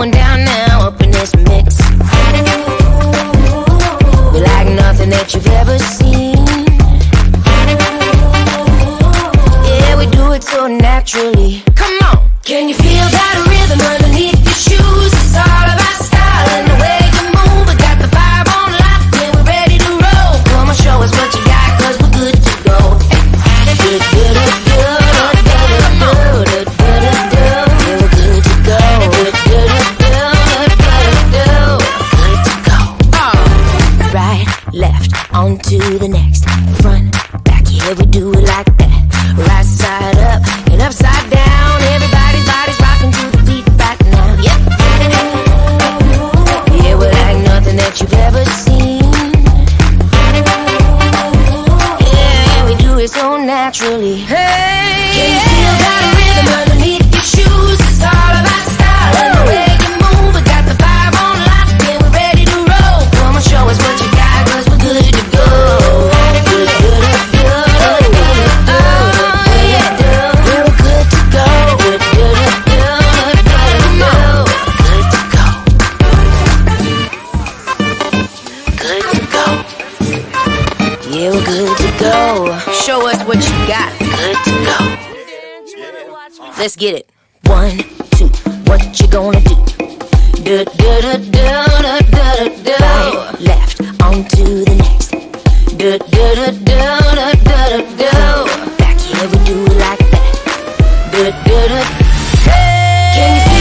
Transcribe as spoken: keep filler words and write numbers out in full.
going down now up in this mix. We like nothing that you've ever seen. Yeah, we do it so naturally. Come on. Can you feel that rhythm underneath your shoes? It's all about style and the way you move. We got the vibe on lock, yeah, we're ready to roll. Come on, show us what you got, cause we're good to go. Good, good, good, good, good, good, good, good, good. Yeah, we're good to go. Good, good, good, good, good, good to go. Right, left, on to the next. Front, back, yeah, we do it like that. Right side up and upside down. Everybody's body's rocking to the beat right now. Yep. Yeah, we're like nothing that you've ever seen. Yeah, we do it so naturally. Hey, can you feel that rhythm underneath your shoes? It's all about style and the way you move. We got the vibe on lock, yeah, we're ready to roll. Come on, show us what you got, cause we're good to go. Good, good, good, good, good, good. Yeah, we're good to go. Show us what you got. Good to go. Let's get it. One, two, what you gonna do? Do, do, do, do, do, do, do. Right, left, on to the next. Do, do, do, do, do, do, do. Back here we do it like that. Do, do, do. Hey. Can you